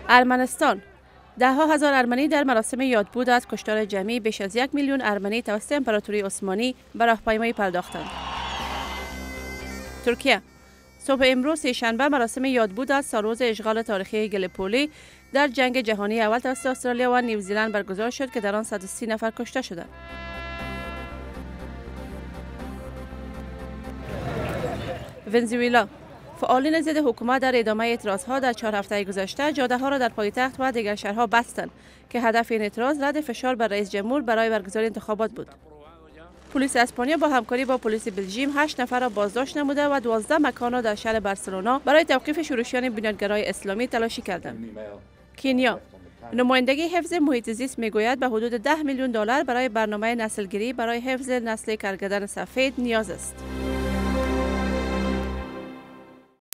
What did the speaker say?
ارمنستان ده ها هزار ارمنی در مراسم یادبود از کشتار جمعی بیش از 1 میلیون ارمنی توسط امپراتوری عثمانی به راهپیمایی پرداختند. ترکیه صبح امروز سه‌شنبه مراسم یادبود از سالروز اشغال تاریخی گالیپولی در جنگ جهانی اول توسط استرالیا و نیوزیلند برگزار شد که در آن 130 نفر کشته شدند. ونزوئلا فعالین ضد حکومت در ادامه اعتراضها در 4 هفته گذشته جاده‌ها را در پایتخت و دیگر شهرها بستند که هدف این اعتراض رد فشار بر رئیس جمهور برای برگزاری انتخابات بود. پلیس اسپانیا با همکاری با پلیس بلژیم 8 نفر را بازداشت نموده و 12 مکان را در شهر بارسلونا برای توقیف شورشیان بنیادگرای اسلامی تلاشی کردند. کنیا نمایندگی حفظ محیط زیست میگوید به حدود $10 میلیون برای برنامه نسلگیری برای حفظ نسل کرگدن سفید نیاز است.